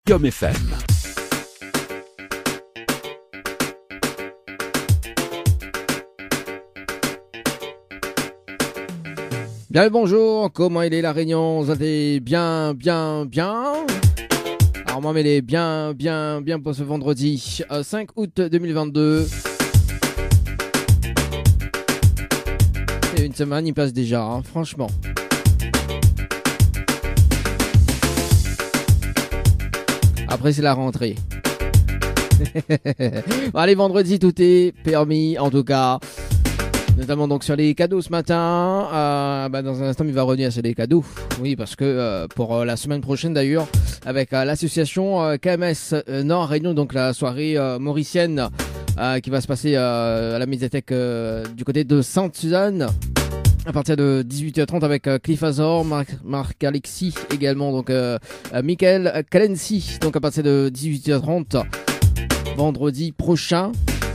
Guillaume FM. Bien le bonjour, comment il est la Réunion? Vous allez bien. Alors moi, mais il est bien pour ce vendredi 5 août 2022. Et une semaine, il passe déjà, hein, franchement. Après, c'est la rentrée. Bon, allez, vendredi, tout est permis, en tout cas. Notamment donc sur les cadeaux ce matin. Dans un instant, il va revenir sur les cadeaux. Oui, parce que pour la semaine prochaine d'ailleurs, avec l'association KMS Nord Réunion, donc la soirée mauricienne qui va se passer à la médiathèque du côté de Sainte-Suzanne. À partir de 18h30 avec Cliff Azor, Marc Alexis également, donc Michael Calensi. Donc à partir de 18h30, vendredi prochain.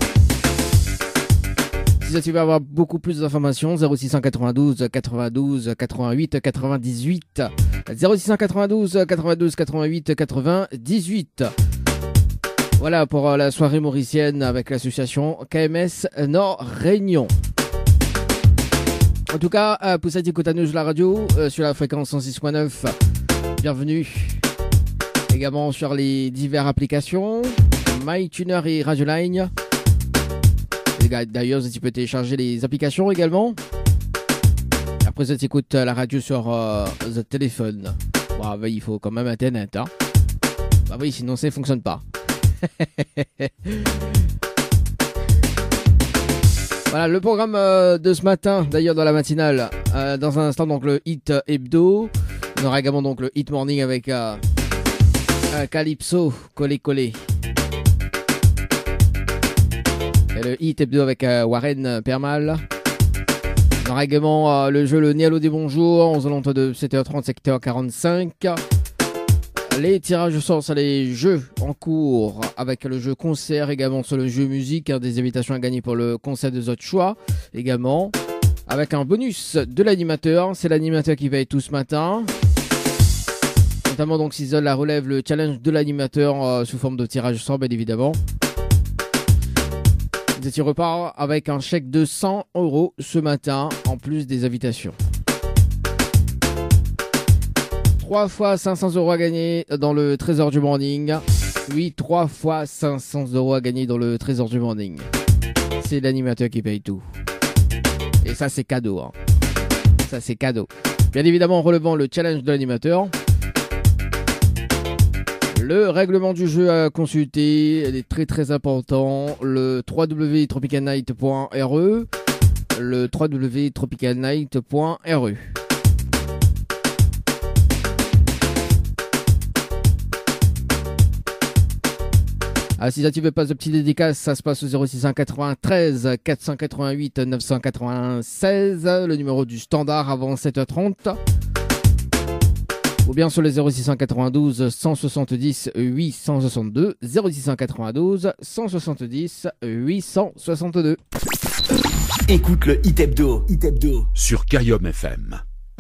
Si tu veux avoir beaucoup plus d'informations, 0692 92 88 98. 0692 92 88 98. Voilà pour la soirée mauricienne avec l'association KMS Nord Réunion. En tout cas, pour cette écoutaneuse de la radio, sur la fréquence 106.9, bienvenue. Également sur les diverses applications, MyTuner et Radioline. D'ailleurs, tu peux télécharger les applications également. Après, tu écoutes la radio sur le téléphone. Bon, il faut quand même Internet. Hein. Bah oui, sinon ça ne fonctionne pas. Voilà, le programme de ce matin, d'ailleurs dans la matinale. Dans un instant, donc le Hit Hebdo. On aura également donc le Hit Morning avec Calypso, Collé. Et le Hit Hebdo avec Warren Permal. On aura également le jeu Le Nialo des Bonjours, aux alentours de 7h30, 7h45. Les tirages au sort sur les jeux en cours, avec le jeu concert également sur le jeu musique, des invitations à gagner pour le concert de votre choix également. Avec un bonus de l'animateur, c'est l'animateur qui va être tout ce matin. Notamment donc s'ils la relève le challenge de l'animateur sous forme de tirage au sort, bien évidemment. Tu repars avec un chèque de 100 € ce matin, en plus des invitations. 3 fois 500 € à gagner dans le Trésor du Morning. Oui, 3 fois 500 € à gagner dans le Trésor du Morning. C'est l'animateur qui paye tout. Et ça, c'est cadeau. Hein. Ça, c'est cadeau. Bien évidemment, en relevant le challenge de l'animateur. Le règlement du jeu à consulter, il est très très important. Le www.tropicalnight.re. Le www.tropicalnight.re. Si ça tu veux pas de petite dédicace, ça se passe au 0693 488 996, le numéro du standard avant 7h30. Ou bien sur le 0692 170 862, 0692 170 862. Écoute le Hit Hebdo. Sur Guillaume FM.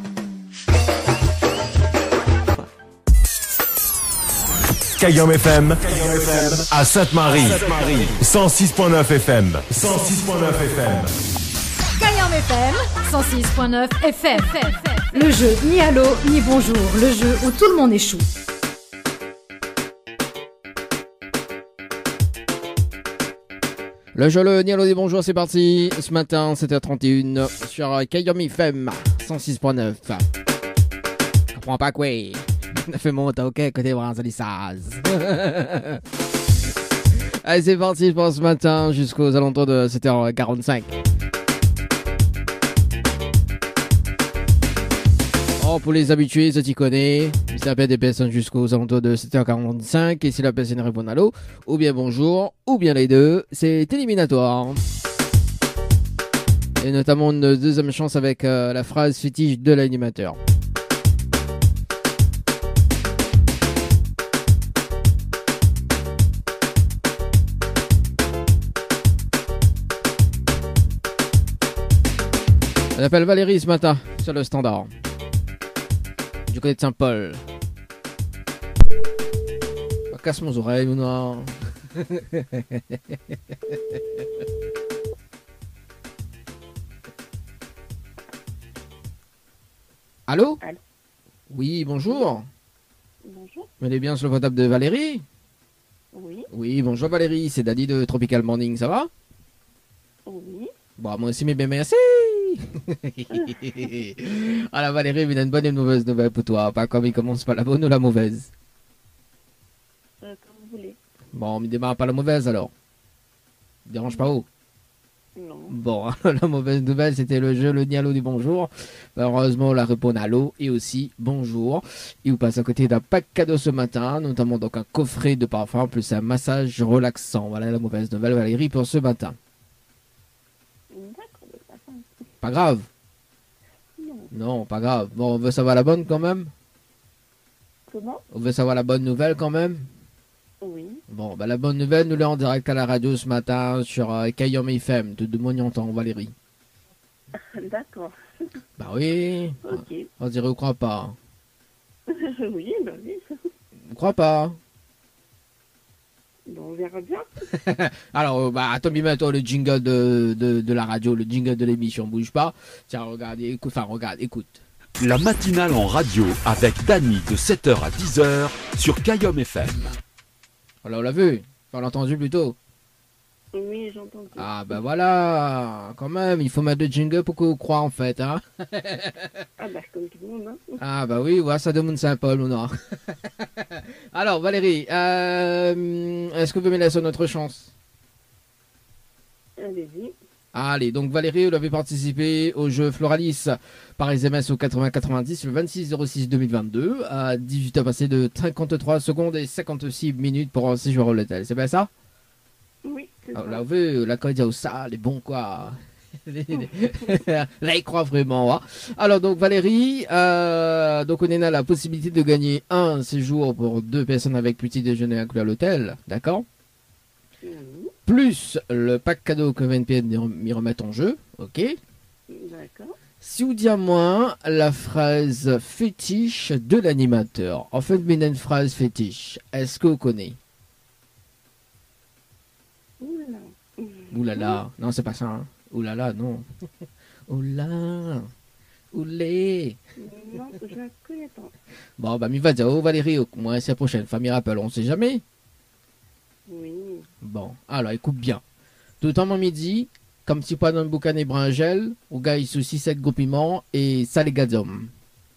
Guillaume FM à Sainte-Marie. 106.9 FM. Guillaume FM 106.9 FM. Le jeu ni allô ni bonjour, le jeu où tout le monde échoue. Le jeu le ni allô ni bonjour, c'est parti. Ce matin 7h31 sur Guillaume FM 106.9. Je comprends pas quoi. Fais mon ok côté Branzalissaz. Allez, c'est parti pour ce matin jusqu'aux alentours de 7h45. Oh, pour les habitués, ça t'y connaît. Il s'appelle des personnes jusqu'aux alentours de 7h45. Et si la personne répond allô, ou bien bonjour, ou bien les deux, c'est éliminatoire. Et notamment une deuxième chance avec la phrase fétiche de l'animateur. On appelle Valérie ce matin sur le standard du côté de Saint-Paul. casse mes oreilles, ou non? Allô? Allô. Oui, bonjour. Bonjour. Vous êtes bien sur le portable de Valérie? Oui. Oui, bonjour Valérie, c'est Daddy de Tropical Morning, ça va? Oui. Bon, moi aussi, mais bien merci. Alors Valérie, il a une bonne et une mauvaise nouvelle pour toi. Pas comme il commence par la bonne ou la mauvaise. Comme vous voulez. Bon, il démarre par la mauvaise alors. Dérange pas haut. Non. Bon, la mauvaise nouvelle, c'était le jeu, le Nialo du bonjour. Heureusement, la réponse à l'eau et aussi bonjour. Il vous passe à côté d'un pack cadeau ce matin, notamment donc un coffret de parfum plus un massage relaxant. Voilà la mauvaise nouvelle, Valérie, pour ce matin. D'accord, bah, ça va. Pas grave. Non. Non, pas grave. Bon, on veut savoir la bonne quand même. Comment? On veut savoir la bonne nouvelle quand même. Oui. Bon, bah la bonne nouvelle, nous l'avons en direct à la radio ce matin sur Kayom FM de Mognantan, Valérie. D'accord. Bah oui. Ok. On dirait, on croit pas. Oui, bah oui. On croit pas. Bon, on verra bien. Alors, bah, attends, mets-toi le jingle de la radio, le jingle de l'émission, bouge pas. Tiens, regarde, écoute, écoute. La matinale en radio avec Dany de 7h à 10h sur Kayom FM. Alors, on l'a vu. Enfin, on l'a entendu plutôt. Oui, j'entends. Ah, bah voilà. Quand même, il faut mettre le jingle pour qu'on croit, en fait, hein. Ah bah, comme tout le monde, hein. Ah, bah oui, voilà, ça demande Saint-Paul, ou non. Alors, Valérie, est-ce que vous me laissez notre chance? Allez-y. Allez, donc Valérie, vous avez participé au jeu Floralis par SMS au 80-90 le 26-06-2022 à 18h passé de 53 secondes et 56 minutes pour un séjour à l'hôtel. C'est bien ça? Oui, c'est ça. Alors, là, vous voyez, la candidat au ça, les bons quoi. Là, il croit vraiment. Hein. Alors, donc Valérie, donc on a la possibilité de gagner un séjour pour 2 personnes avec petit déjeuner inclus à l'hôtel, d'accord? Oui. Plus le pack cadeau que VNP m'y remettent en jeu, ok? D'accord. Si vous dites à moi la phrase fétiche de l'animateur, en fait, mais une phrase fétiche, est-ce que vous connaissez? Oula. Oulala, non, c'est pas ça. Hein. Oulala, non. Oula, oulé. Non, je la connais pas. Bon, bah, mi va dire, oh Valérie, au moins, c'est la prochaine. Famille rappel, on sait jamais. Oui. Bon, alors, écoute bien. Tout en midi, comme si pas dans le boucan et bringel, au gars, il soucie 7 gros piments et ça les gazom.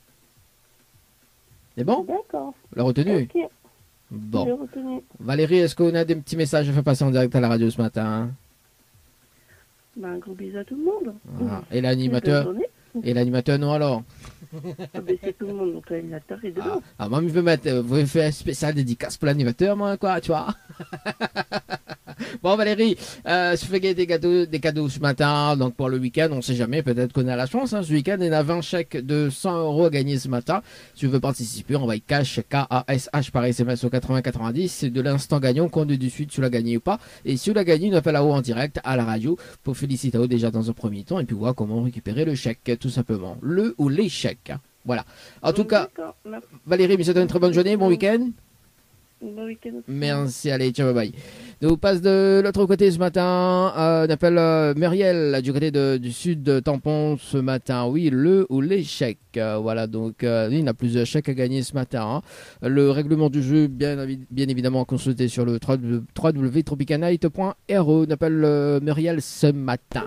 C'est bon? D'accord. La retenue? Ok. Bon. J'ai retenu. Valérie, est-ce qu'on a des petits messages à faire passer en direct à la radio ce matin? Bah, un gros bisou à tout le monde. Ah, et l'animateur? Bonne journée. Et l'animateur, non alors? Ah, bah, c'est tout le monde, donc l'animateur est dedans. Moi, je veux mettre, vous faire un spécial dédicace pour l'animateur, moi, quoi, tu vois? Bon, Valérie, je fais gagner des cadeaux ce matin, donc pour le week-end, on sait jamais, peut-être qu'on a la chance, hein, ce week-end, il y a 20 chèques de 100 € à gagner ce matin. Si tu veux participer, on va y cash, K-A-S-H par SMS au 80-90, c'est de l'instant gagnant, qu'on dit du suite, tu l'as gagné ou pas. Et si tu l'as gagné, on appelle à haut en direct à la radio pour féliciter déjà dans un premier temps, et puis voir comment récupérer le chèque, tout simplement. Le ou les chèques, hein. Voilà. En tout cas, D'accord. Merci. Valérie, je te souhaite une très bonne journée, bon week-end. Bon week-end aussi. Merci, allez, ciao, bye bye. Nous passe de l'autre côté ce matin, on appelle Muriel du côté du sud de Tampon ce matin. Oui, le ou les chèques. Voilà, donc il y a plusieurs chèques à gagner ce matin. Hein. Le règlement du jeu, bien évidemment, consulté sur le www.tropicanight.ro. On appelle Muriel ce matin.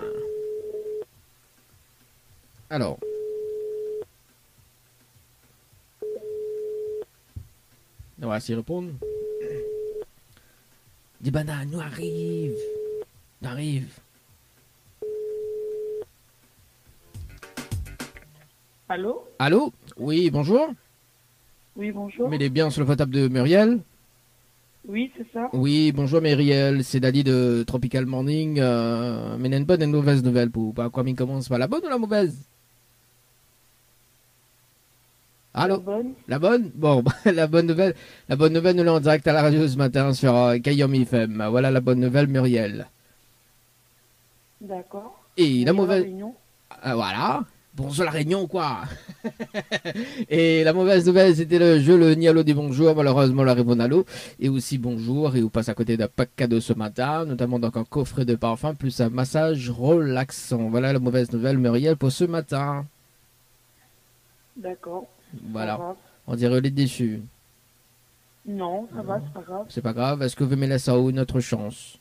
Alors. On va s'y répondre. Des bananes, nous arrive. Nous arrive. Allô? Allô? Oui, bonjour. Oui, bonjour. Mais il est bien sur le portable de Muriel. Oui, c'est ça. Oui, bonjour Muriel, c'est Dali de Tropical Morning. Mais il y a une bonne et une mauvaise nouvelle pour pas quoi il commence par la bonne ou la mauvaise? Allô? La bonne. La bonne? Bon, la bonne nouvelle, nous l'avons en direct à la radio ce matin sur Kayom FM. Voilà la bonne nouvelle, Muriel. D'accord. Et la Oui, mauvaise, Réunion. voilà. Bonjour la Réunion, quoi. Et la mauvaise nouvelle, c'était le jeu le Nialo des bonjours. Malheureusement, la réponse à l'eau. Et aussi bonjour. Et vous passe à côté d'un pack cadeau ce matin, notamment donc un coffret de parfum plus un massage relaxant. Voilà la mauvaise nouvelle, Muriel, pour ce matin. D'accord. Voilà. Pas grave. On dirait les déçus. Non, ça va, c'est pas grave. C'est pas grave. Est-ce que vous me laissez à une autre chance?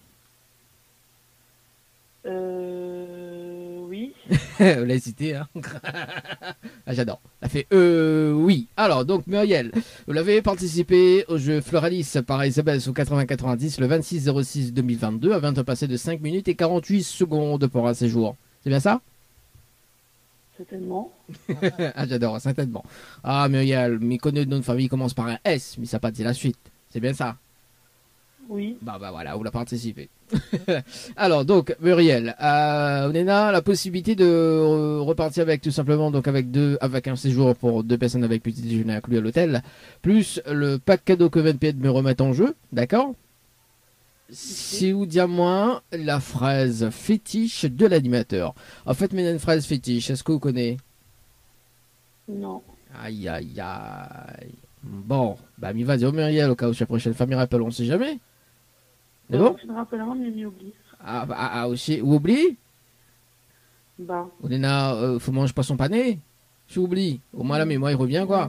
Oui. Vous l'avez cité, hein. Ah, j'adore. Elle fait oui. Alors, donc, Muriel, vous l'avez participé au jeu Floralis par Isabelle au 80-90 le 26-06-2022 avant de passer de 5 minutes et 48 secondes pour un séjour. C'est bien ça? Certainement. Ah, j'adore, certainement. Ah, Muriel, mes connus de notre famille commence par un S, mais ça n'a pas dit la suite. C'est bien ça? Oui. Bah voilà, vous l'avez participé. Alors donc Muriel, on a la possibilité de repartir avec tout simplement donc avec un séjour pour 2 personnes avec petit déjeuner inclus à l'hôtel, plus le pack cadeau que VNP me remettre en jeu, d'accord? Si vous dites moi la fraise fétiche de l'animateur. En fait, mais une fraise fétiche, est-ce que vous connaissez? Non. Aïe aïe aïe. Bon, bah m'y va dire Muriel au cas où la prochaine famille rappelle, on sait jamais. C'est bon? Je me rappellerai, mais il oublie. Ah, aussi, vous oubliez? Bah. On a, faut manger pas son pané. J'oublie. Au moins la mémoire il revient quoi.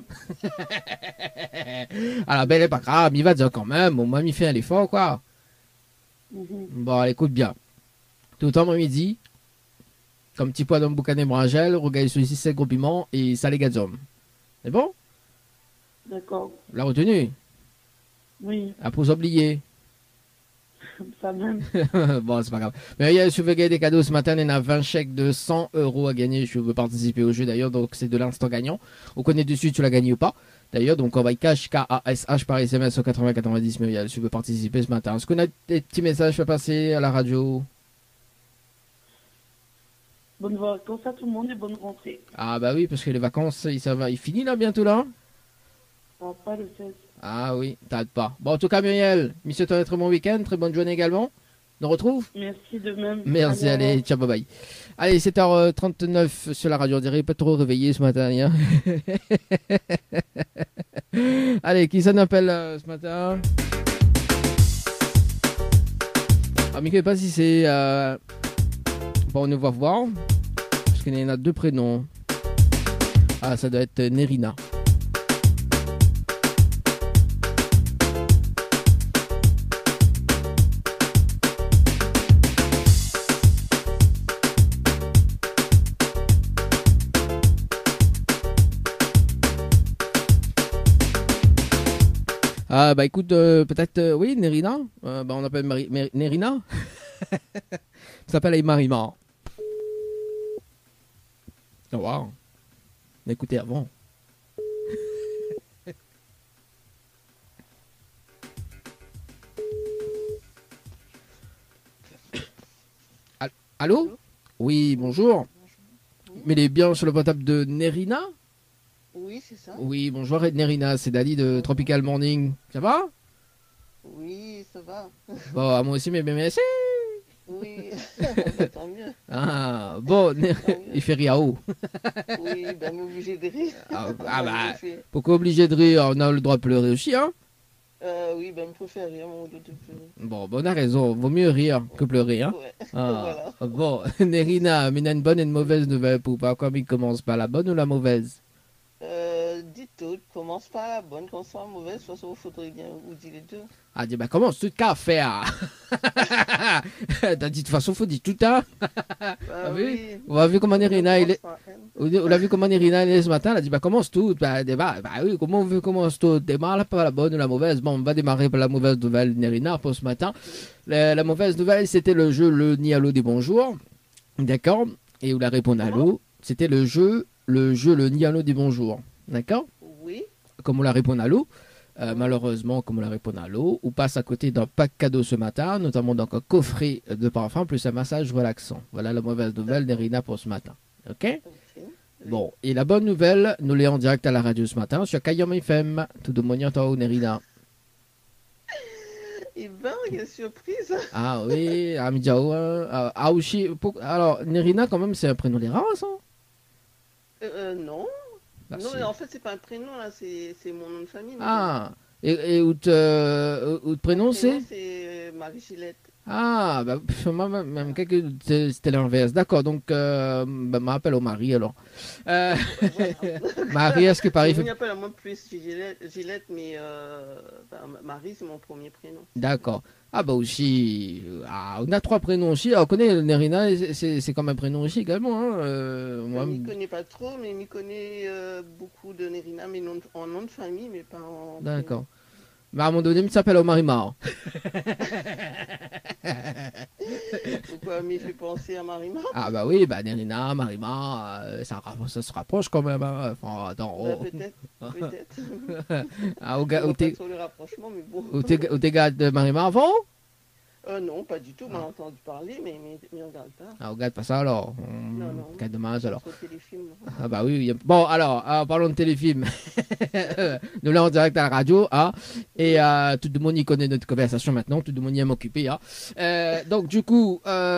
Alors ben elle est pas grave, il va dire quand même. Au moins il fait un effort quoi. Bon, allez, écoute bien. Tout le temps mon midi, comme petit pois dans le boucané brangel, regarde sur ici 7 gros piments et salé gazom. C'est bon? D'accord. La retenue. Oui, Après vous oubliez. ça même. Bon, c'est pas grave. Mais il y a sur des cadeaux ce matin, il y en a 20 chèques de 100 € à gagner. Je veux participer au jeu d'ailleurs, donc c'est de l'instant gagnant. On connaît dessus, tu l'as gagné ou pas. D'ailleurs, donc on va cash K-A-S-H par SMS au 80-90 Muriel. Je veux participer ce matin. Est-ce qu'on a des petits messages à passer à la radio? Bonne vacances à tout le monde et bonne rentrée. Ah bah oui, parce que les vacances, il finit là bientôt là. Pas le 16. Ah oui, t'arrêtes pas. Bon, en tout cas Muriel, monsieur, toi, un très bon week-end, très bonne journée également. On retrouve? Merci de même. Merci, allez, ciao, bye bye. Allez, 7h39 sur la radio, on dirait pas trop réveillé ce matin. Hein. Allez, qui ça nous appelle ce matin? Ah, mais je ne sais pas si c'est... Bon, on va voir. Parce qu'il y en a 2 prénoms. Ah, ça doit être Nerina. Ah bah écoute, peut-être, oui, Nerina. Bah on appelle Nerina. Ça s'appelle Marima. Oh, wow. On a écouté avant. Allô? Oui, bonjour. Mais il est bien sur le portable de Nerina? Oui, c'est ça. Oui, bonjour Nerina, c'est Dali de Tropical Morning. Ça va? Oui, ça va. Bon, moi aussi, mais merci. Oui, tant mieux. Ah, bon, il fait rire. Oui, ben, obligé de rire. Ah bah, pourquoi obligé de rire? On a le droit de pleurer aussi, hein? Oui, ben, me préfère rire, mon dos de pleurer. Bon, on a raison, vaut mieux rire que pleurer, hein? Ouais, Ah, voilà. bon, Nerina, mais on a une bonne et une mauvaise nouvelle pour pas. Comme il commence par la bonne ou la mauvaise? Dites tout, commence par la bonne, commence par la mauvaise, de toute façon, il faudrait bien vous dire les deux. Ah, dis, bah, commence tout qu'à faire. T'as dit, de toute façon, faut dire tout, hein? Oui. On a vu comment Nerina, il est. Commence par elle. On a vu comment Nerina est ce matin, elle a dit bah commence tout, bah oui, comment on veut commence tout, démarre par la bonne ou la mauvaise. Bon, on va démarrer par la mauvaise nouvelle Nerina pour ce matin. La mauvaise nouvelle c'était le jeu le Nialo des bonjours, d'accord, et où la réponse à l'eau, c'était le jeu le Nialo des bonjours, d'accord. Oui. Comme on la répond à l'eau, malheureusement comme on la répond à l'eau, on passe à côté d'un pack cadeau ce matin, notamment donc un coffret de parfum plus un massage relaxant. Voilà la mauvaise nouvelle Nerina pour ce matin, ok. Bon, et la bonne nouvelle, nous l'est en direct à la radio ce matin sur Kayom FM. Tout de mon toi, Nerina. Et ben, quelle surprise. Ah oui, Amidjao. Alors, Nerina, quand même, c'est un prénom des races, hein? Non. Bah, Non, si. mais en fait, c'est pas un prénom, là, c'est mon nom de famille. mais Ah, et où te prénom mon c'est? prénom, c'est Marie-Gillette. Ah, bah, moi, même que c'était l'inverse. D'accord, donc, bah, m'appelle au mari alors. Euh, Voilà. Marie, est-ce que Tout Paris le fait... monde appelle à moi plus Gillette, mais Marie, c'est mon premier prénom. D'accord. Ah, bah aussi, on a trois prénoms aussi. Alors, on connaît Nerina, c'est comme un prénom aussi également. Hein. Je m'y connais pas trop, mais m'y connais beaucoup de Nerina, mais en nom de famille, mais pas en D'accord. Mais à un moment donné, il s'appelle au Marimar. prénom. Pourquoi m'y fait penser à Marima? Ah, bah oui, bah Nerina, Marimar, ça se rapproche quand même. Hein. Enfin, attends, Bah, oh. peut-être. Ah, Je vois pas trop le rapprochement, mais bon. au dégât de Marimar avant? Non, pas du tout, on a entendu parler, mais on regarde pas. Ah, regarde pas ça alors. Non. Quel dommage alors. Sur téléfilm. Ah bah oui, bon alors, parlons de téléfilm. Nous là en direct à la radio, hein, et tout le monde y connaît notre conversation maintenant, tout le monde y est occupé. Hein. Donc du coup,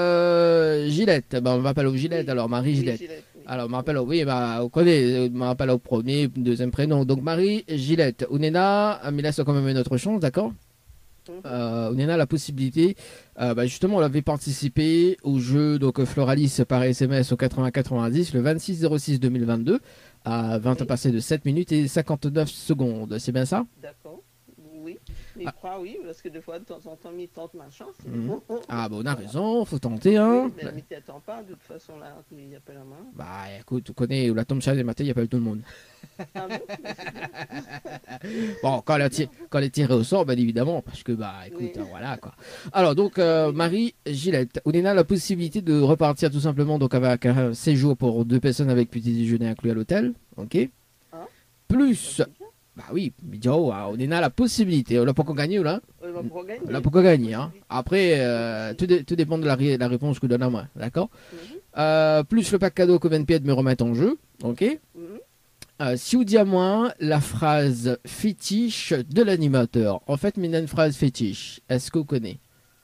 Gillette, on m'appelle au Gillette, alors Marie Oui, Gillette. Gillette, oui. Alors, on m'appelle, oui, bah, on connaît, on m'appelle au premier, deuxième prénom. Donc Marie Gillette, Ounena, mais laisse quand même une autre chance, d'accord? Ounena a la possibilité, bah, justement, on avait participé au jeu donc Floralis par SMS au 80-90 le 26-06-2022 à 20 Oui. passé de 7 minutes et 59 secondes. C'est bien ça? D'accord. Oui. Mais je crois, oui, parce que des fois, de temps en temps, il tente ma chance. Mhm. Ah, bah, on a raison, faut tenter, hein. Oui, mais tu attends pas, de toute façon, là, il n'y a pas la main. Bah, écoute, tu connais, la tombe chat des matins, il n'y a pas eu tout le monde. Ah bon? Bah, c'est bien. Bon, quand elle est tirée au sort, bien évidemment, parce que, bah, écoute, Oui. voilà, quoi. Alors, donc, Marie Gillette, Ounena a la possibilité de repartir tout simplement donc avec un séjour pour 2 personnes avec petit déjeuner inclus à l'hôtel, ok? Ah. Plus, C'est bien. bah oui, Midio, Ounena a la possibilité, on l'a pas encore gagné, là? On va pouvoir gagner. On l'a pas encore gagné, hein? Après, tout dépend de la réponse que donne à moi, d'accord? Mhm. Plus le pack cadeau que 20 pieds de me remettre en jeu, ok? Mhm. Si vous dites à moi la phrase fétiche de l'animateur, en fait, mais il y a une phrase fétiche, est-ce que vous connaissez?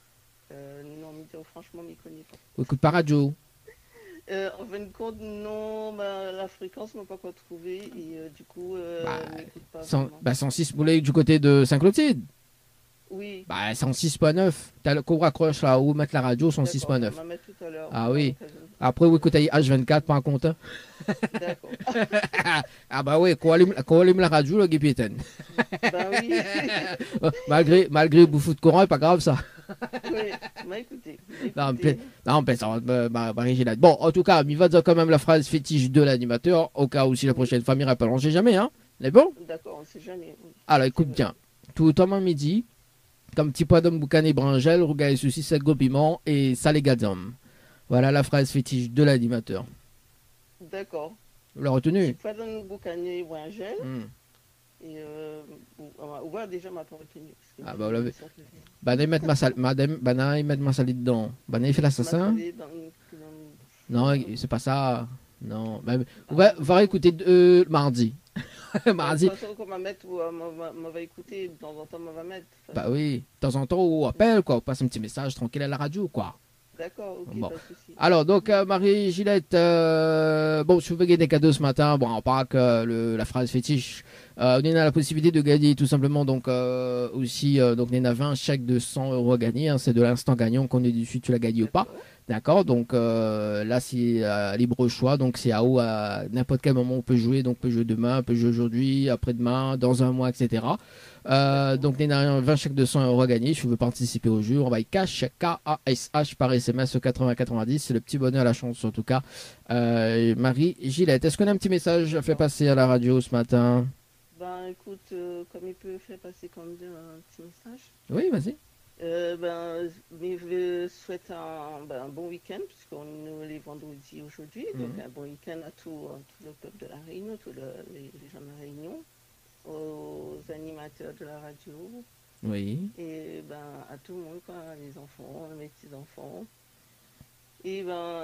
Non, mais franchement, je ne connais pas. Vous écoutez pas radio? En fin de compte, non, bah, la fréquence m'a pas encore trouvé et du coup, je n'écoute pas vraiment. 106, vous voulez du côté de Saint-Clotilde? Oui. Bah 106.9. T'as le qu'on raccroche là où mettre la radio D'accord, 106.9. on va mettre tout à l'heure. Ah oui. Après, vous écoutez H24, pas un compte. Hein. D'accord. Ah bah oui, qu'on allume la radio, le guépétaine. Bah oui. malgré le bouffou de courant, c'est pas grave ça. Oui, bah écoutez. Non, on peut ça, Marie-Gillette. Bon, en tout cas, il va dire quand même la phrase fétiche de l'animateur, au cas où si la prochaine fois, il rappelle, on sait jamais, hein. C'est bon? D'accord, on sait jamais. Alors, écoute bien. Tout au temps midi, comme petit pois d'homme boucané brangel, rougaille souci, sel gros piment et salé gazam. Voilà la phrase fétiche de l'animateur. D'accord. Vous l'avez retenu? Pas dans le boucanier ou un gel. Hmm. Et on va déjà m'a pas retenu. Ah bah, vous l'avez. Banaï mettre ma salle, madame, Banaï mettre ma salade dedans. Banaï fait l'assassin? Non, c'est pas ça. Non. Bah, on va écouter mardi. Mardi. De toute façon, qu'on va mettre, on va écouter, de temps en temps, on va mettre. Bah oui, de temps en temps, on appelle, quoi. On passe un petit message tranquille à la radio, quoi. D'accord, ok, Bon. pas de souci. Alors, donc, Marie-Gillette, bon, si vous voulez des cadeaux ce matin, bon, on parle que la phrase fétiche, on a la possibilité de gagner tout simplement, donc, aussi, donc, on a 20 chèques de 100 € à gagner, hein, c'est de l'instant gagnant qu'on est dessus, tu l'as gagné ou pas. D'accord, donc là c'est libre choix, donc c'est à n'importe quel moment on peut jouer, donc on peut jouer demain, on peut jouer aujourd'hui, après-demain, dans un mois, etc. Donc il y a 20 chèques de 100 € à gagner, si vous voulez participer au jeu, on va cash, K-A-S-H par SMS au 80-90, c'est le petit bonheur à la chance en tout cas. Marie-Gillette, est-ce qu'on a un petit message à faire passer à la radio ce matin? Ben écoute, comme il peut faire passer comme un petit message. Oui, vas-y. Mais je souhaite un bon week-end, puisqu'on est les vendredis aujourd'hui. Donc, un bon week-end à tout le peuple de la Réunion, tous les gens de la Réunion, aux animateurs de la radio, Oui. et à tout le monde, quoi, les enfants, mes petits-enfants, et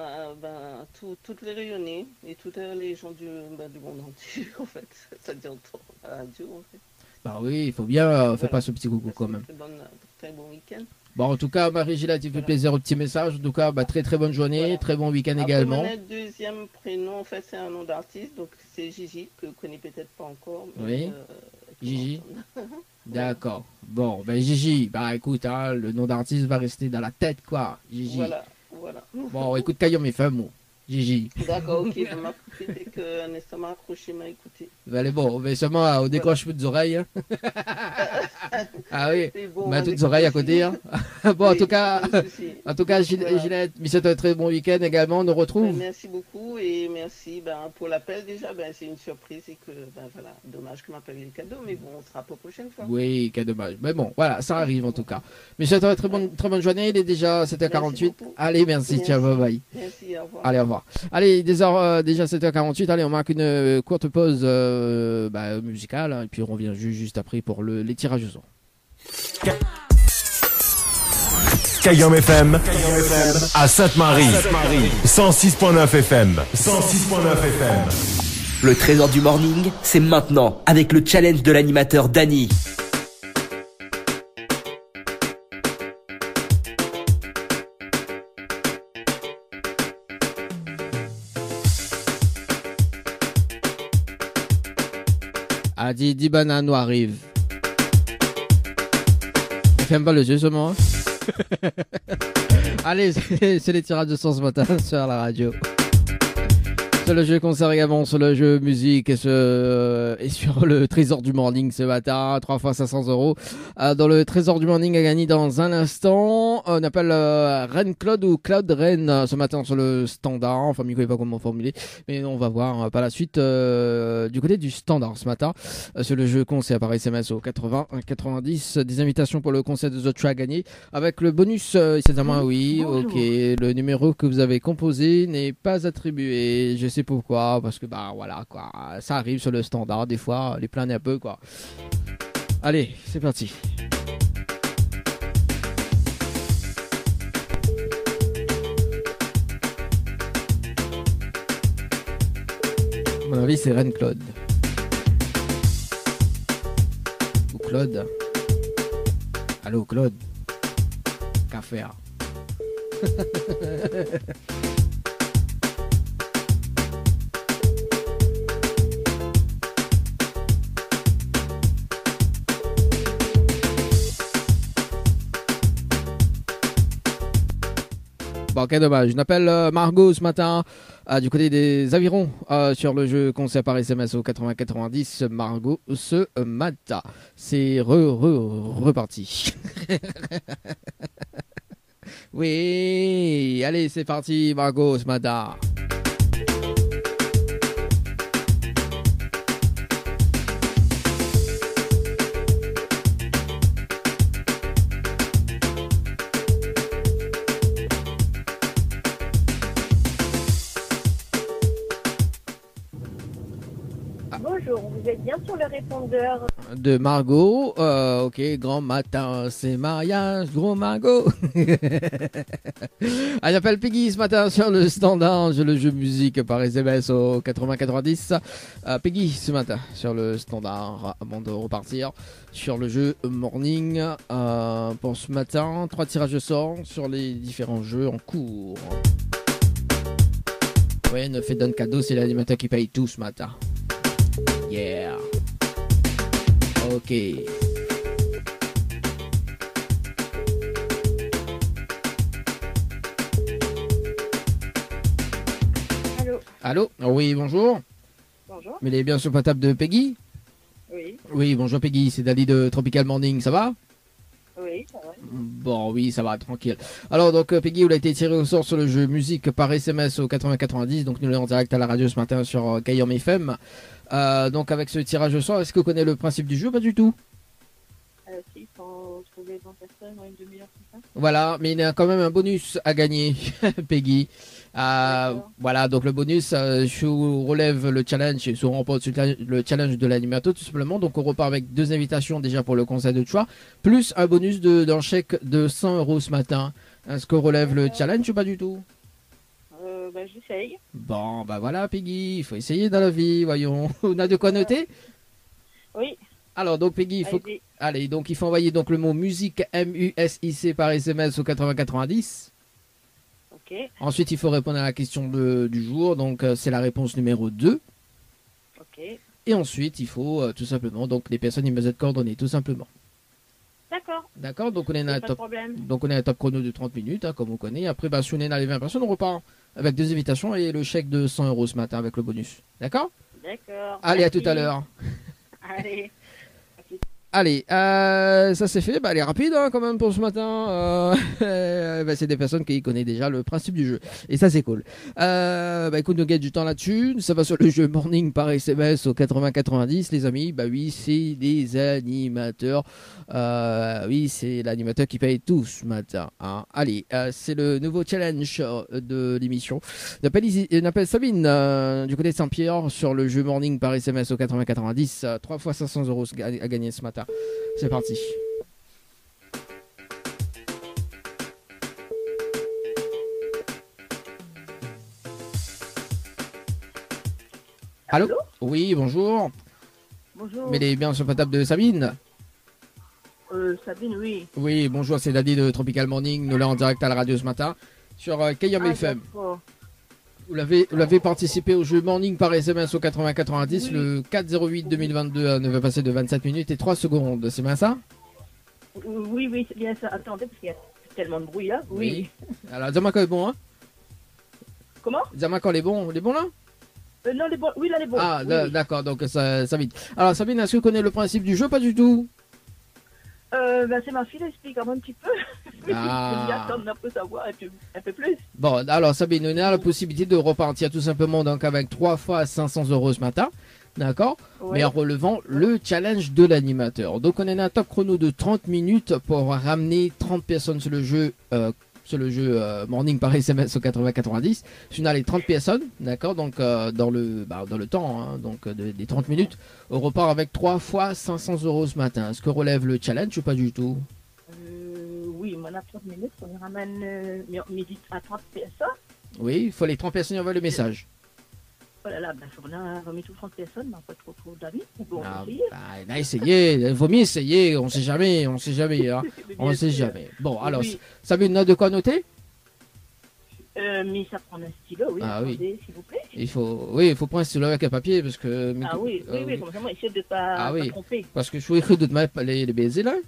toutes les Réunionnais, et tous les gens du monde entier, en fait, c'est-à-dire à la radio, en fait. Bah oui, il faut bien, fais pas ce petit coucou quand même. Très bon week-end. Bon, en tout cas, Marie-Gilette, il fait plaisir au petit message. En tout cas, bah, très très bonne journée, Voilà. très bon week-end Après, également. mon deuxième prénom, en fait, c'est un nom d'artiste, donc c'est Gigi, que vous ne connaissez peut-être pas encore. Oui. qui Gigi. m'entend. D'accord. Bon, ben Gigi, bah écoute, hein, le nom d'artiste va rester dans la tête, quoi. Gigi. Voilà. Bon, écoute, Caillon, mes femmes, moi. Gigi. D'accord, ok, je m'apprécie dès qu'un instant m'a accroché, m'a écouté. Allez, bon, mais seulement au décroche des oreilles. Hein. Ah oui, C'est bon, bah, on toutes les écoute oreilles à aussi. côté. Hein. Bon, Oui, en pas de souci. tout cas, Voilà. Gilette, je souhaite un très bon week-end également. On nous retrouve. Merci beaucoup et merci pour l'appel déjà. C'est une surprise et que voilà, dommage que m'appelle les cadeaux, mais bon, on sera pour la prochaine fois. Oui, quel dommage. Mais bon, voilà, ça arrive en tout cas. Mais je te souhaite une très bonne journée. Il est déjà 7h48. beaucoup. Allez, merci, ciao, bye bye. Merci, au revoir. Allez, au revoir. Allez, déjà 7h48. Allez, on marque une courte pause musicale. Hein, et puis on revient juste après pour les tirages au sort. Kayom FM à Sainte-Marie. 106.9 FM. 106.9 FM. Le trésor du morning, c'est maintenant avec le challenge de l'animateur Dany. Didi Banano arrive. Ferme pas le jeu seulement. Hein. Allez, c'est les tirages de son ce matin sur la radio. Sur le jeu concert également, sur le jeu musique et sur le trésor du morning ce matin, 3 fois 500 €. Dans le trésor du morning à gagner dans un instant, on appelle Ren Claude ou Claude Ren ce matin sur le standard. Enfin, je ne connais pas comment formuler, mais on va voir par la suite du côté du standard ce matin. Sur le jeu concert par SMS au 80 90, des invitations pour le concert de The Track à gagner avec le bonus, c'est à moi, oui, ok. Le numéro que vous avez composé n'est pas attribué. Je sais pourquoi, parce que bah voilà quoi, ça arrive sur le standard des fois, les planer un peu quoi. Allez, c'est parti. À mon avis, c'est Reine Claude. Ou Claude. Allô Claude. Qu'à faire? Bon, quel dommage. Je m'appelle Margot ce matin du côté des Avirons sur le jeu concert par SMS au 80-90. Margot ce matin. C'est reparti. Oui, allez, c'est parti Margot ce matin. Bonjour, vous êtes bien sur le répondeur de Margot. Ok, grand matin, c'est mariage, gros Margot. Elle s'appelle Peggy ce matin sur le standard, le jeu musique par SMS au 80-90. Peggy ce matin sur le standard avant de repartir sur le jeu morning. Pour ce matin, 3 tirages de sort sur les différents jeux en cours. Ouais, ne fait donne cadeau, c'est l'animateur qui paye tout ce matin. Yeah. Ok. Allô. Allô. Oui, bonjour. Bonjour. Mais il est bien sur la table de Peggy? Oui. Oui, bonjour Peggy, c'est Dali de Tropical Morning, ça va? Oui, ça va. Bon, oui, ça va, tranquille. Alors, donc, Peggy, vous avez été tiré au sort sur le jeu musique par SMS au 80-90, donc nous l'avons en direct à la radio ce matin sur Kayom FM. Donc, avec ce tirage au sort, est-ce que vous connaissez le principe du jeu? Pas du tout. Si, il faut trouver 20 personnes en une demi-heure, c'est ça? Voilà, mais il y a quand même un bonus à gagner, Peggy. Voilà, donc le bonus, je vous relève le challenge, je remporte le challenge de l'animateur tout simplement. Donc on repart avec 2 invitations déjà pour le concert de choix, plus un bonus d'un chèque de 100 € ce matin. Est-ce qu'on relève le challenge ou pas du tout? J'essaye. Bon, bah voilà Peggy, il faut essayer dans la vie, voyons. On a de quoi noter? Oui. Alors, donc, Peggy, il faut... Allez-y. Allez, donc, il faut envoyer donc le mot musique, M-U-S-I-C, par SMS au 8090. Ok. Ensuite, il faut répondre à la question du jour. Donc, c'est la réponse numéro 2. Ok. Et ensuite, il faut tout simplement, donc, les personnes immédiates coordonnées, tout simplement. D'accord. D'accord? Donc, on est Pas un de top. problème. Donc, on est un top chrono de 30 minutes, hein, comme on connaît. Après, bah, si on est dans les 20 personnes, on repart avec 2 invitations et le chèque de 100 € ce matin avec le bonus. D'accord? D'accord. Allez, à Merci. tout à l'heure. Allez. Allez, ça c'est fait. Bah, elle est rapide hein, quand même pour ce matin. Bah, c'est des personnes qui connaissent déjà le principe du jeu. Et ça, c'est cool. Bah, écoute, nous gagne du temps là-dessus. Ça va sur le jeu Morning par SMS au 80-90, les amis. Bah oui, c'est des animateurs. Oui, c'est l'animateur qui paye tout ce matin. Hein. Allez, c'est le nouveau challenge de l'émission. On appelle Sabine du côté de Saint-Pierre sur le jeu Morning par SMS au 80-90. 3 fois 500 € à gagner ce matin. C'est parti. Allô? Oui, bonjour. Bonjour. Mais les bien sur la table de Sabine. Sabine, oui. Oui, bonjour, c'est Daddy de Tropical Morning. Nous là en direct à la radio ce matin sur KYOM FM. D'accord. Vous l'avez participé au jeu Morning par SMS au 80-90 Oui. le 4-08-2022. Ne va passer de 27 minutes et 3 secondes. C'est bien ça? Oui, oui, c'est bien ça. Attendez, parce qu'il y a tellement de bruit là. Oui. Alors, dis-moi quand il est bon, hein? Comment? Dis-moi quand il est bon. Il est bon là? Non, les bons. Oui, là, les bons. Ah, oui. d'accord, donc ça vite. Alors, Sabine, est-ce que tu connais le principe du jeu? Pas du tout. C'est ma fille, elle explique un petit peu. Ah. Je vais attendre un peu savoir un peu plus. Bon, alors Sabine, on a la possibilité de repartir tout simplement donc avec 3 fois 500 € ce matin. D'accord? Ouais. Mais en relevant le challenge de l'animateur. Donc, on est un top chrono de 30 minutes pour ramener 30 personnes sur le jeu. Morning par SMS au 80-90. Si on a les 30 personnes, d'accord, donc dans le temps, hein, donc des 30 minutes, on repart avec 3 fois 500 € ce matin. Est-ce que relève le challenge ou pas du tout? Oui, on a 30 minutes, on ramène midi à 30 personnes. Oui, il faut les 30 personnes qui envoient le message. Oh là là, on a remis tout 30 personnes, mais on peut trop d'avis. Bon, Ah, on va essayer. on a essayé, il vaut mieux essayer, on sait jamais, hein. On sait sûr. jamais. Bon, alors, Oui. Sabine, note de quoi noter? Mais ça prend un stylo, oui. Ah, oui. Attendez, s'il vous plaît. Il faut prendre un stylo avec un papier parce que. Ah oui, comme ça, moi, essayer de ne pas, Ah oui. pas tromper. Parce que je suis cru de te mettre les baisers là.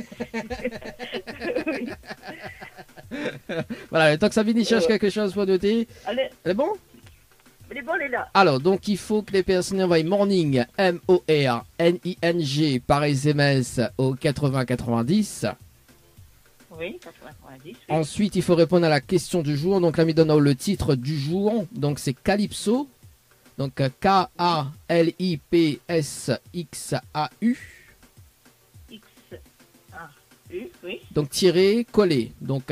Oui. Voilà, le temps que Sabine il cherche quelque chose pour noter. Allez, Elle est bon? les bons, elle est là. Alors, donc il faut que les personnes envoient Morning, M-O-R-N-I-N-G par SMS au 80-90. Oui, 90. Oui. Ensuite, il faut répondre à la question du jour. Donc là, il donne le titre du jour. Donc c'est Calypso. Donc K-A-L-I-P-S-X-A-U. X-A-U, oui. Donc tiré, collé. Donc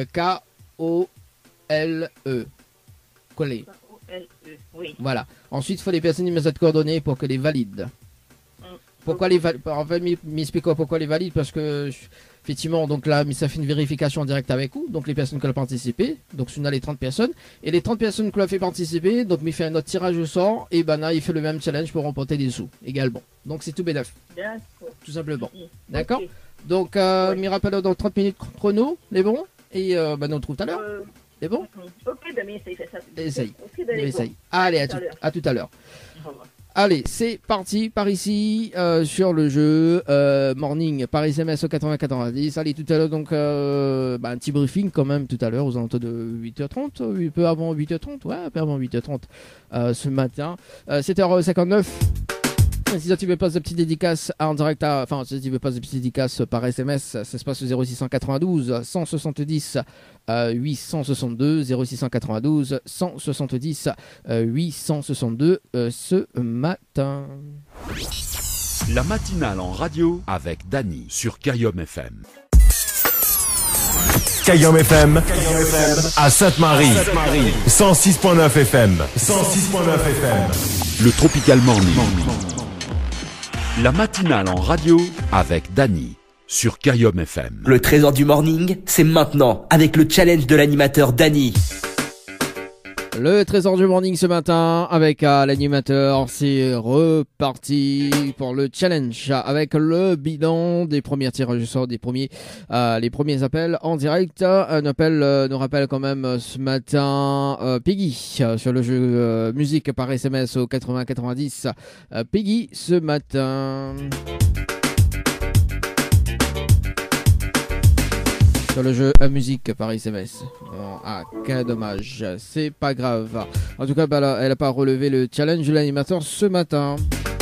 K-O-L-E. Collé. O-L-E, oui. Voilà. Ensuite, il faut les personnes immédiates coordonnées pour que les valident. Pourquoi les valide? En fait, m'explique pourquoi les valide, parce que effectivement, donc là, ça fait une vérification en direct avec vous, donc les personnes qui ont participé, donc on a les 30 personnes, et les 30 personnes qui l'ont fait participer, donc il fait un autre tirage au sort, et ben là, il fait le même challenge pour remporter des sous également. Donc c'est tout bénef, D'accord. tout simplement. Mhm. D'accord? Ok. Donc, m'y rappelle dans 30 minutes chrono, les bons, et ben nous on retrouve tout à l'heure, les bons? Ok, Damien, essaye de faire ça. Essaye. Ok, d'aller Essaye. Allez, à tout à l'heure. Allez, c'est parti par ici sur le jeu Morning par SMS au 80-90. Allez, tout à l'heure, donc un petit briefing quand même tout à l'heure aux alentours de 8h30, un peu avant 8h30, ouais, un peu avant 8h30 ce matin. 7h59. Si tu veux pas de petites dédicaces en direct, si tu veux pas de petites dédicaces par SMS, ça se passe au 0692 170 862 0692 170 862 ce matin. La matinale en radio avec Dany sur KYOM FM. KYOM FM à Sainte-Marie. 106.9 FM. 106.9 FM. Le Tropical Morning. La matinale en radio avec Dany sur KYOM FM. Le trésor du morning, c'est maintenant avec le challenge de l'animateur Dany. Le trésor du morning ce matin avec l'animateur, c'est reparti pour le challenge avec le bilan des premiers tirages au sort, les premiers appels en direct. Nous rappelle quand même ce matin Peggy sur le jeu musique par SMS au 80-90. Peggy ce matin. Sur le jeu musique par SMS. Quel dommage. C'est pas grave. En tout cas, elle n'a pas relevé le challenge de l'animateur ce matin.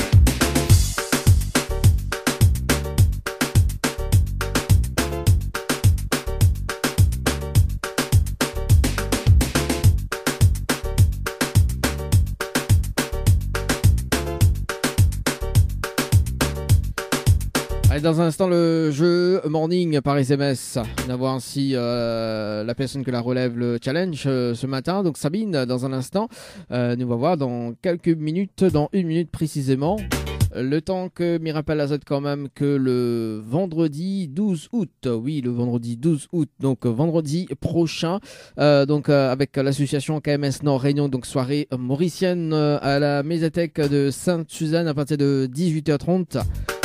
Allez, dans un instant, le jeu morning par SMS. On va voir ainsi la personne que la relève le challenge ce matin. Donc Sabine, dans un instant, nous va voir dans quelques minutes, dans 1 minute précisément. Le temps que Mirapel ajoute quand même que le vendredi 12 août, oui, le vendredi 12 août, donc vendredi prochain, avec l'association KMS Nord Réunion, donc soirée mauricienne à la médiathèque de Sainte-Suzanne à partir de 18h30.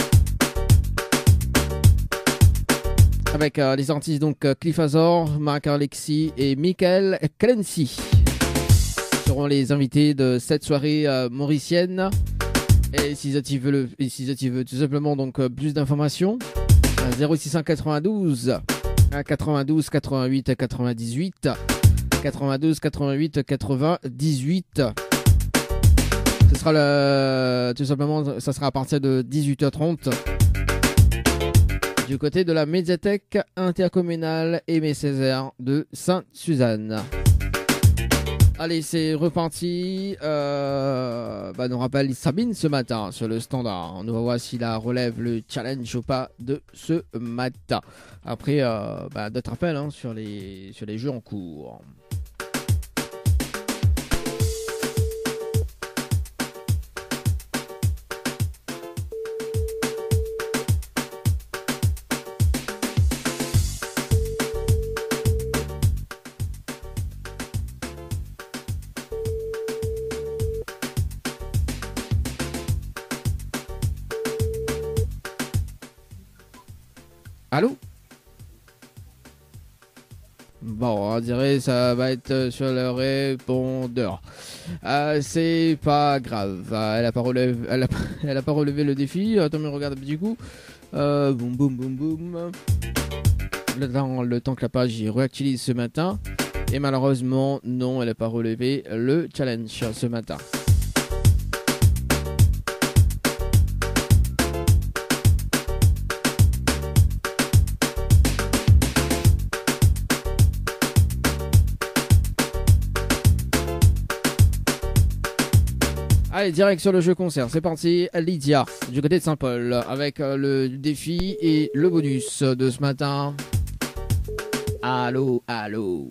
Avec les artistes donc Cliff Azor, Marc Alexis et Michael Clancy seront les invités de cette soirée mauricienne. Et si tu veux tout simplement donc plus d'informations, 0692 92 88 98 92 88 98. Ce sera tout simplement, ça sera à partir de 18h30. Du côté de la médiathèque intercommunale Aimé Césaire de Sainte-Suzanne. Allez, c'est reparti. Nous rappelle Sabine ce matin sur le standard. On va voir s'il relève le challenge ou pas de ce matin. Après, d'autres appels sur les jeux en cours. Allô? Bon, on dirait que ça va être sur le répondeur. C'est pas grave. Elle a pas relevé le défi. Attends, mais regarde du coup. Boum, boum, boum, boum. Le temps que la page y réactualise ce matin. Et malheureusement, non, elle n'a pas relevé le challenge ce matin. Allez, direct sur le jeu concert, c'est parti. Lydia, du côté de Saint-Paul, avec le défi et le bonus de ce matin. Allô, allô.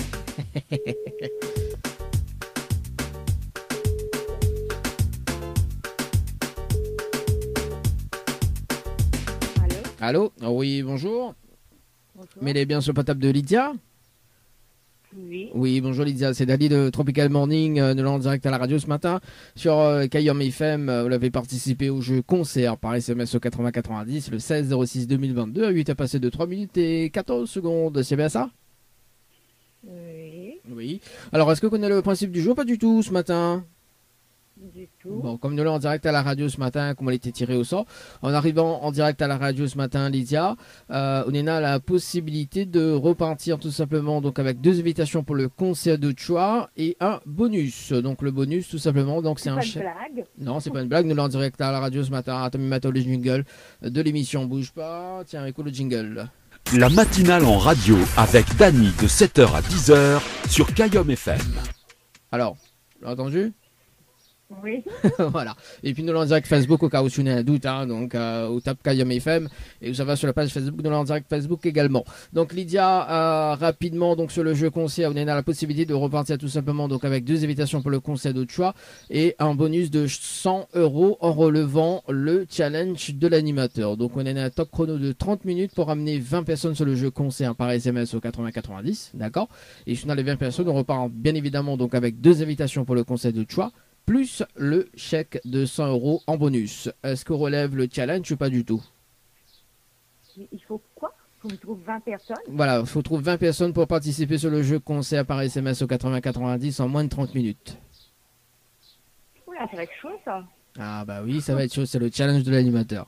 Allô? Oui, bonjour. Bonjour. Mettez bien sur le portable de Lydia. Oui. Oui, bonjour Lydia, c'est Dali de Tropical Morning, nous l'avons en direct à la radio ce matin sur KIOM FM. Vous l'avez participé au jeu concert par SMS au 80-90 le 16-06-2022 à 8 à passer de 3 minutes et 14 secondes, c'est bien ça? Oui. Oui. Alors, est-ce que vous connaissez le principe du jeu? Pas du tout ce matin. Du tout. Bon, comme nous l'avons en direct à la radio ce matin, comme elle était tirée au sort, en arrivant en direct à la radio ce matin, Lydia, on a la possibilité de repartir tout simplement donc avec 2 invitations pour le concert de choix et un bonus. Donc le bonus tout simplement, donc c'est un chèque. Blague. Non, c'est pas une blague. Nous l'avons en direct à la radio ce matin. Attends, Mato le jingle de l'émission bouge pas. Tiens, écoute le jingle. La matinale en radio avec Dany de 7h à 10h sur KIOM FM. Alors, l'as entendu? Oui. Voilà. Et puis nous l'en direct Facebook au cas où tu n'as un doute, hein, donc au tape Kayom FM et ça va sur la page Facebook, nous l'en direct Facebook également. Donc Lydia, rapidement donc sur le jeu conseil, on a la possibilité de repartir tout simplement donc avec 2 invitations pour le conseil de choix et un bonus de 100 € en relevant le challenge de l'animateur. Donc on a un top chrono de 30 minutes pour amener 20 personnes sur le jeu conseil par SMS au 80-90, d'accord. Et si on a les 20 personnes, on repart bien évidemment donc avec 2 invitations pour le conseil de choix, plus le chèque de 100 € en bonus. Est-ce qu'on relève le challenge ou pas du tout? Il faut quoi? Il faut que je trouve 20 personnes. Voilà, il faut trouver 20 personnes pour participer sur le jeu concert par SMS au 80-90 en moins de 30 minutes. Oula, ça va être chaud ça. Ah bah oui, ça va être chaud, c'est le challenge de l'animateur.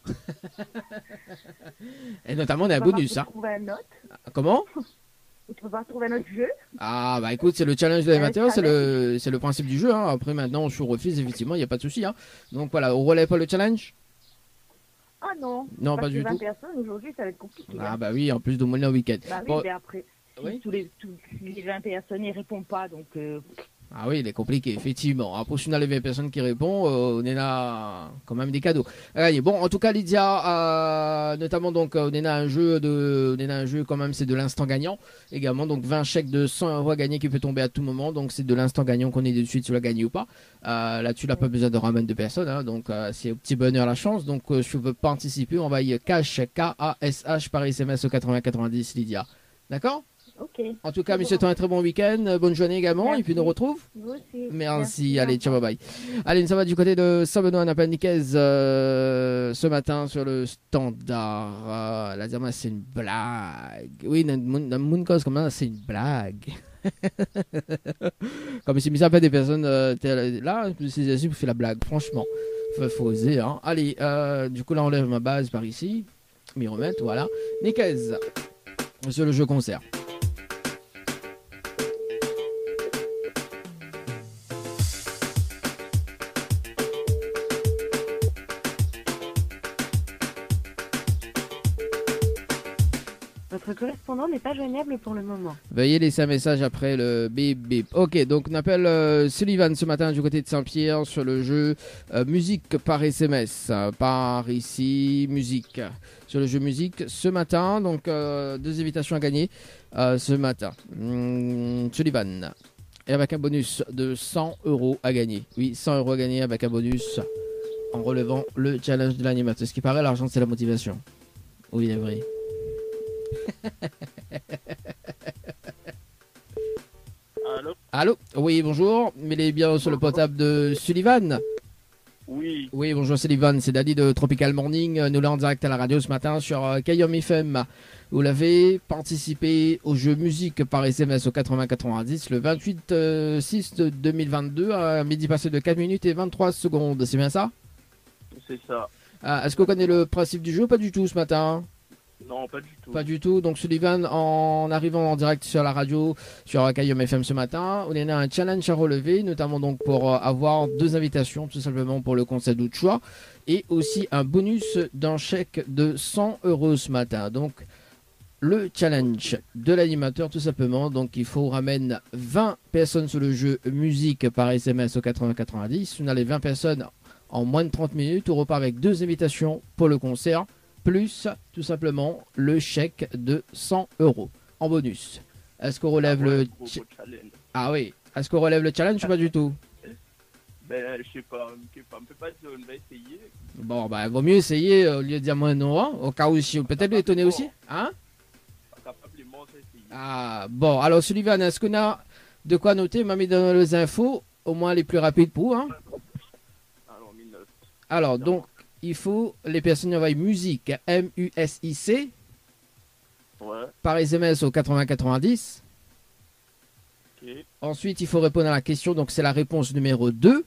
Et notamment on a un bonus. Hein. Trouver un autre. Comment? Tu peux pas trouver un autre jeu. Ah bah écoute, c'est le challenge de l'animateur, c'est le principe du jeu. Hein. Après maintenant, je refuse, effectivement, il n'y a pas de souci. Hein. Donc voilà, on relève pas le challenge? Ah non. Non, pas du 20 tout. personnes aujourd'hui, ça va être compliqué. Ah bah oui, en plus de moins d'un week-end. Bah oui, Bon, mais après, si oui. tous les 20 personnes ne répondent pas, donc... Ah oui, il est compliqué, effectivement. Après, si on a les 20 personnes qui répondent, on est là quand même des cadeaux. Allez, bon, en tout cas, Lydia, notamment, donc, on est là un jeu quand même, c'est de l'instant gagnant. Également, donc, 20 chèques de 100 € à gagner qui peut tomber à tout moment. Donc, c'est de l'instant gagnant qu'on est de suite, tu l'as gagné ou pas. Là, tu n'as pas besoin de ramener de personnes, hein, donc, c'est au petit bonheur la chance. Donc, si tu veux participer, on va y cash, K-A-S-H par SMS au 80-90, Lydia. D'accord? Ok. En tout cas, monsieur, un très bon week-end, bonne journée également, Merci. et puis nous retrouve. Vous aussi. Merci, allez, ciao, bye bye. Allez, ça va du côté de Saint-Benoît, Naples Nicaise, ce matin sur le standard. La diamant, c'est une blague. Oui, dans le monde cause comme ça, c'est une blague. Comme si ça fait des personnes là, c'est assis pour faire la blague, franchement. Faut oser, hein. Allez, du coup, là, on lève ma base par ici. M'y remettre, voilà. Nicaise, sur le jeu concert. Votre correspondant n'est pas joignable pour le moment. Veuillez laisser un message après le bip bip. Ok, donc on appelle Sullivan ce matin du côté de Saint-Pierre sur le jeu musique par SMS. Par ici, musique. Sur le jeu musique ce matin, donc 2 invitations à gagner ce matin. Sullivan. Et avec un bonus de 100 € à gagner. Oui, 100 € à gagner avec un bonus en relevant le challenge de l'animateur. Ce qui paraît, l'argent c'est la motivation. Oui, c'est vrai. Allô? Allô? Oui, bonjour. Mais il est bien sur le portable de Sullivan. Oui. Oui, bonjour Sullivan, c'est Daddy de Tropical Morning. Nous sommes en direct à la radio ce matin sur Kayom FM. Vous l'avez participé au jeu musique par SMS au 80-90 le 28/6/2022 à midi passé de 4 minutes et 23 secondes. C'est bien ça? C'est ça. Est-ce que vous connaissez le principe du jeu ou pas du tout ce matin? Non, pas du tout. Pas du tout. Donc Sullivan, en arrivant en direct sur la radio, sur Kayom FM ce matin, on a un challenge à relever, notamment donc pour avoir 2 invitations, tout simplement pour le concert de choix, et aussi un bonus d'un chèque de 100 € ce matin. Donc le challenge de l'animateur, tout simplement. Donc il faut ramener 20 personnes sur le jeu musique par SMS au 80-90. On a les 20 personnes en moins de 30 minutes. On repart avec 2 invitations pour le concert, plus tout simplement le chèque de 100 € en bonus. Est-ce qu'on relève Ah oui. Est-ce qu'on relève le challenge ou pas du tout? Ben, je sais pas. On peut pas dire, on va essayer. Bon, bah, vaut mieux essayer au lieu de dire moins non, hein, au cas où si peut-être l'étonner aussi. Hein? Capablement, c'est essayer. Ah, bon. Alors, Sullivan, est-ce qu'on a de quoi noter? M'a mis dans les infos, au moins les plus rapides pour, hein? Alors, donc, il faut les personnes envoient musique, M-U-S-I-C, ouais, par SMS au 80-90. Okay. Ensuite, il faut répondre à la question, donc c'est la réponse numéro 2.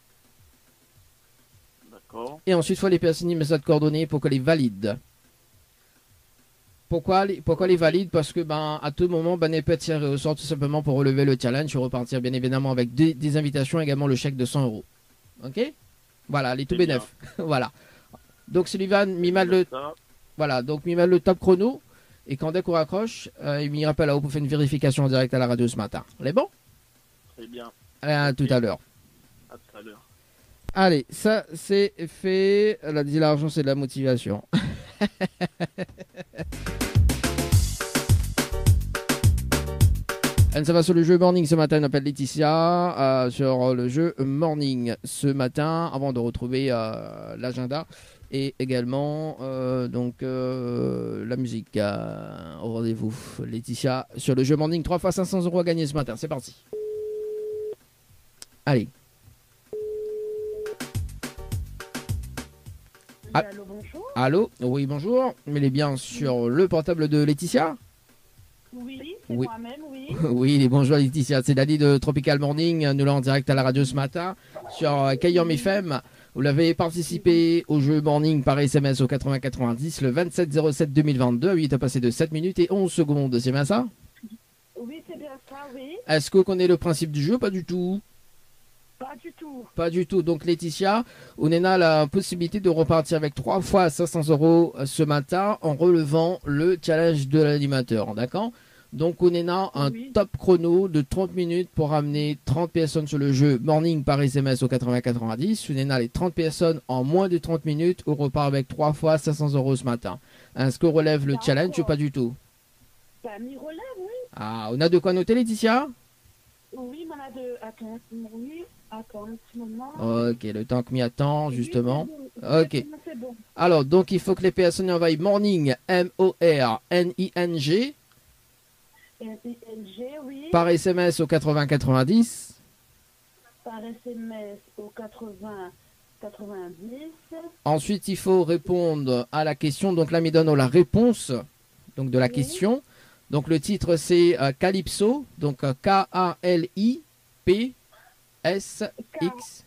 D'accord. Et ensuite, il faut les personnes mettre ça de coordonnées pour que les valident. Pourquoi les valides? Parce que à tout moment, elle peut tirer au sort tout simplement pour relever le challenge et repartir bien évidemment avec des invitations, également le chèque de 100 €. Ok? Voilà, les tout bénéf. Voilà. Donc Sullivan, voilà, donc le top chrono. Et quand dès qu'on raccroche, il m'y rappelle là-haut pour faire une vérification en direct à la radio ce matin. On est bon? Très bien. À tout à l'heure. À tout à l'heure. Allez, ça c'est fait. Elle a dit l'argent c'est de la motivation. Ça va sur le jeu Morning ce matin, on appelle Laetitia sur le jeu Morning ce matin avant de retrouver l'agenda et également la musique au rendez-vous. Laetitia sur le jeu Morning, 3 fois 500 € à gagner ce matin, c'est parti. Allez. Allô, bonjour. Allô, oui bonjour, mais il est bien sur le portable de Laetitia? Oui, c'est Oui. moi-même, oui. Oui, bonjour Laetitia, c'est Dani de Tropical Morning, nous l'avons en direct à la radio ce matin sur Kayom FM. Vous l'avez participé au jeu Morning par SMS au 8090 le 27/07/2022, 8 à passer de 7 minutes et 11 secondes, c'est bien ça? Oui, c'est bien ça, oui. Est-ce que vous connaissez le principe du jeu? Pas du tout. Pas du tout. Pas du tout. Donc Laetitia, on a la possibilité de repartir avec 3 fois 500 € ce matin en relevant le challenge de l'animateur, d'accord? Donc on a un top chrono de 30 minutes pour ramener 30 personnes sur le jeu Morning par SMS au 8090. On a les 30 personnes en moins de 30 minutes. On repart avec 3 fois 500 € ce matin. Est-ce qu'on relève le challenge ou pas du tout? Bah, m'y relève, oui. Ah, on a de quoi noter Laetitia? Oui, on a de... Attends, oui. Attends, un petit moment. Ok, le temps que m'y attend, justement. Oui, c'est bon. Ok. C'est bon. Alors, donc, il faut que les personnes envoient Morning, M-O-R-N-I-N-G, NING, oui. par SMS au 8090. Par SMS au 80-90. Ensuite, il faut répondre à la question. Donc là, il me donne la réponse donc, de la question. Donc, le titre, c'est Calypso. Donc, K-A-L-I-P-S-X.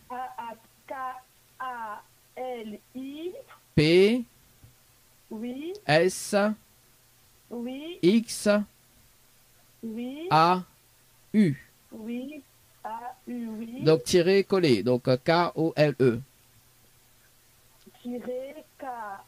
K-A-L-I. P. Oui. S. Oui. X. Oui. A. U. Oui. A-U, oui. Donc, tiré, collé. Donc, K-O-L-E. Tiré K.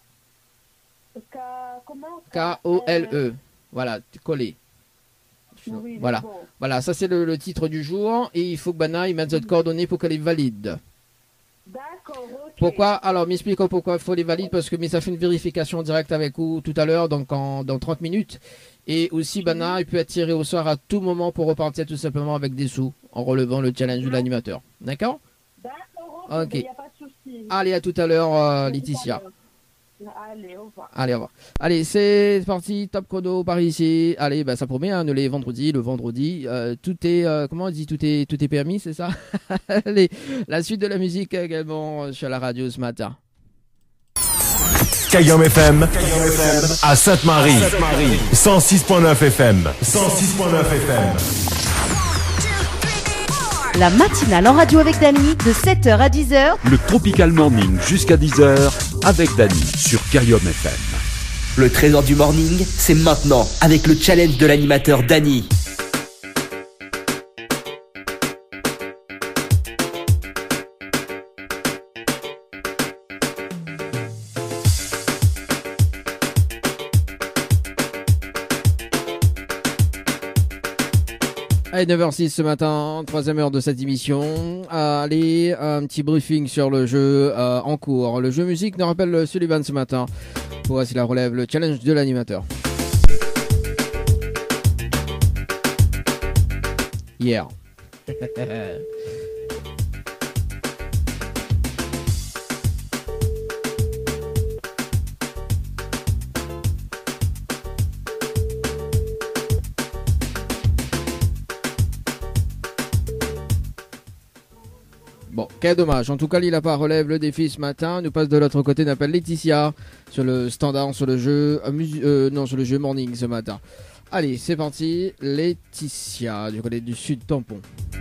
Comment? K-O-L-E. Voilà, collé. Oui, Voilà. bon. Voilà, ça c'est le titre du jour. Et il faut que Bana il mette cette coordonnée pour qu'elle est valide. D'accord, ok. Pourquoi? Alors, m'expliquons pourquoi il faut les valider. Parce que mais ça fait une vérification en direct avec vous tout à l'heure, donc dans 30 minutes. Et aussi, Bana, il peut être tiré au soir à tout moment pour repartir tout simplement avec des sous en relevant le challenge de l'animateur. D'accord? D'accord, ok. Il n'y a pas de souci. Allez, à tout à l'heure, Laetitia. Allez, au revoir. Allez, au revoir. Allez, c'est parti, top chrono par ici. Allez, bah, ça promet, hein, le vendredi, tout est, comment on dit, tout est permis, c'est ça? Allez, la suite de la musique également sur la radio ce matin. Kayom FM à Sainte-Marie, 106.9 FM, 106.9 FM. La matinale en radio avec Dani de 7h à 10h. Le Tropical Morning jusqu'à 10h avec Dani sur Kayom FM. Le trésor du morning, c'est maintenant avec le challenge de l'animateur Dani. Allez, 9h06 ce matin, troisième heure de cette émission. Allez, un petit briefing sur le jeu en cours. Le jeu musique nous rappelle Sullivan ce matin. Pour voir s'il la relève le challenge de l'animateur. Hier. Bon, quel dommage. En tout cas, Lila pas relève le défi ce matin. Nous passe de l'autre côté, n'appelle Laetitia sur le standard, sur le jeu, sur le jeu Morning ce matin. Allez, c'est parti. Laetitia, du côté du Sud Tampon.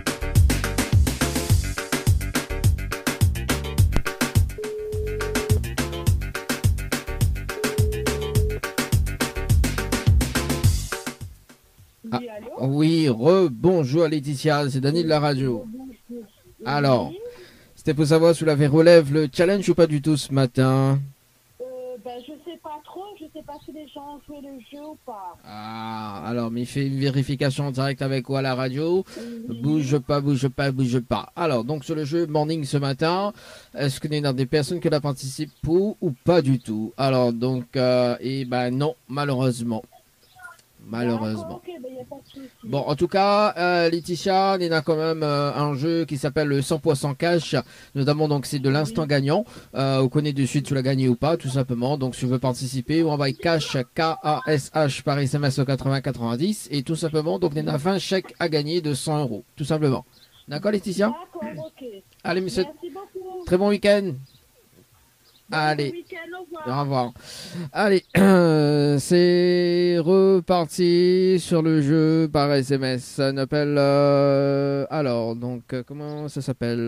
Oui, rebonjour Laetitia, c'est Dani de la radio. Alors, c'était pour savoir si vous l'avez relève le challenge ou pas du tout ce matin. Je sais pas trop, je sais pas si les gens ont joué le jeu ou pas. Ah, alors, mais il fait une vérification en direct avec quoi à la radio. Bouge pas, bouge pas, bouge pas. Alors, donc sur le jeu Morning ce matin, est-ce qu'il y a des personnes qui la participent ou pas du tout? Alors, donc, eh ben non, malheureusement. Malheureusement. Ok, ben, y a pas de souci. Bon, en tout cas, Laetitia, il y a quand même un jeu qui s'appelle le 100% cash, notamment donc c'est de l'instant gagnant. On connaît de suite si tu l'as gagné ou pas, tout simplement. Donc si tu veux participer, on envoie cash K-A-S-H par SMS au 80-90 et tout simplement, donc il y en a 20 chèques à gagner de 100 euros, tout simplement. D'accord, Laetitia? D'accord, ok. Allez, monsieur, Merci beaucoup. très bon week-end. Allez. Bon week-end, au revoir. Au revoir. Allez, c'est reparti sur le jeu par SMS. Ça s'appelle... alors, donc, comment ça s'appelle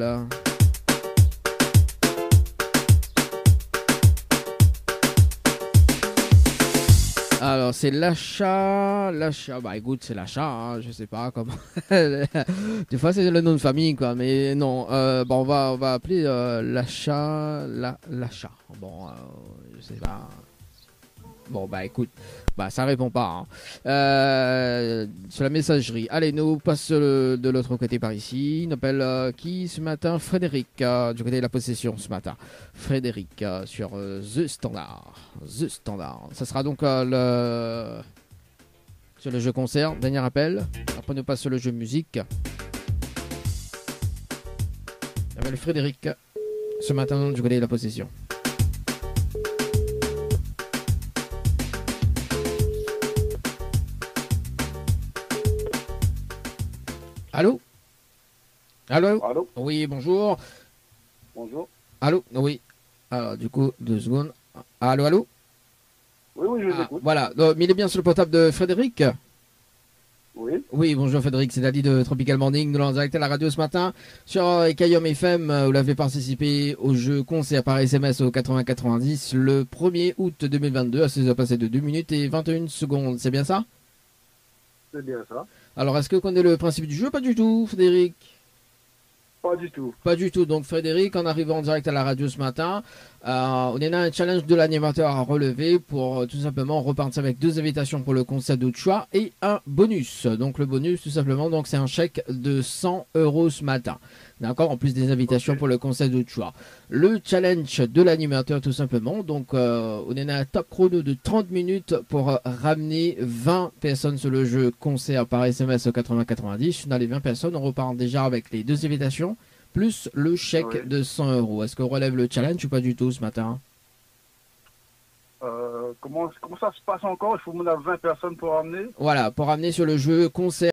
Alors, c'est l'achat. Bah écoute, c'est l'achat, hein, je sais pas comment. Des fois, c'est le nom de famille, quoi. Mais non, bon, on va appeler l'achat. L'achat. Bon, je sais pas. Bon, bah écoute, bah ça répond pas. Hein. Sur la messagerie. Allez, nous passe de l'autre côté par ici. Il appelle qui ce matin? Frédéric, du côté de la possession ce matin. Frédéric sur The Standard. The Standard. Ça sera donc sur le jeu concert. Dernier appel. Après, nous passe sur le jeu musique. Il appelle Frédéric ce matin du côté de la possession. Allô? Allô? Allô? Oui, bonjour. Bonjour. Allô? Oui. Alors, du coup, 2 secondes. Allô, allô? Oui, je vous écoute. Voilà. Mais il est bien sur le portable de Frédéric? Oui. Oui, bonjour Frédéric, c'est Dali de Tropical Morning. Nous l'avons en direct à la radio ce matin sur Kayom FM. Vous l'avez participé au jeu concert par SMS au 80-90 le 1er août 2022. Ça a passé de 2 minutes et 21 secondes. C'est bien ça? C'est bien ça. Alors, est-ce que vous connaissez le principe du jeu? Pas du tout, Frédéric? Pas du tout. Pas du tout. Donc, Frédéric, en arrivant en direct à la radio ce matin, on a un challenge de l'animateur à relever pour tout simplement repartir avec 2 invitations pour le concert de choix et un bonus. Donc, le bonus, tout simplement, donc c'est un chèque de 100 euros ce matin. D'accord? En plus des invitations pour le concert de choix. Le challenge de l'animateur, tout simplement. Donc, on a un top chrono de 30 minutes pour ramener 20 personnes sur le jeu concert par SMS au 80-90. Dans les 20 personnes, on repart déjà avec les 2 invitations, plus le chèque de 100 euros. Est-ce qu'on relève le challenge ou pas du tout ce matin? Comment ça se passe encore? Il faut qu'on a 20 personnes pour ramener? Voilà, pour ramener sur le jeu concert.